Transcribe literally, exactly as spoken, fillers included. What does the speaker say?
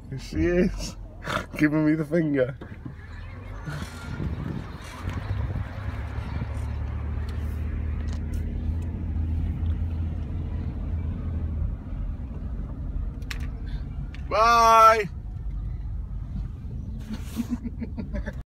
Here she is, giving me the finger. Bye!